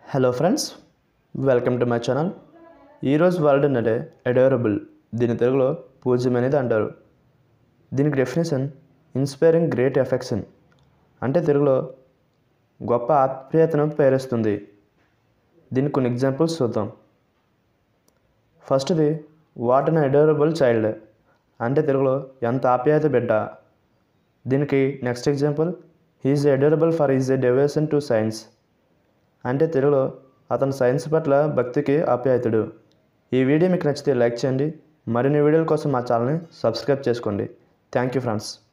Hello friends, welcome to my channel. ఈరోజు word అంటే adorable. దీని తెలుగులో పూజ్యమైనది అంటారు. దీనికి డెఫినేషన్ ఇన్స్పైరింగ్ గ్రేట్ ఎఫెక్షన్, అంటే తెలుగులో గొప్ప ఆప్యాయతను ప్రేరేస్తుంది. దీనికి కొన్ని ఎగ్జాంపుల్స్ చూద్దాం. ఫస్ట్ది వాట్ అన్ అడోరబుల్ చైల్డ్, అంటే తెలుగులో ఎంత ఆప్యాయత బిడ్డ. దీనికి next example he is adorable for his devotion to science, అంటే తెలుగులో అతను సైన్స్ పట్ల భక్తికి ఆప్యాయతుడు. ఈ వీడియో మీకు నచ్చితే లైక్ చేయండి. మరిన్ని వీడియోల కోసం మా ఛానల్ని సబ్స్క్రైబ్ చేసుకోండి. Thank you friends.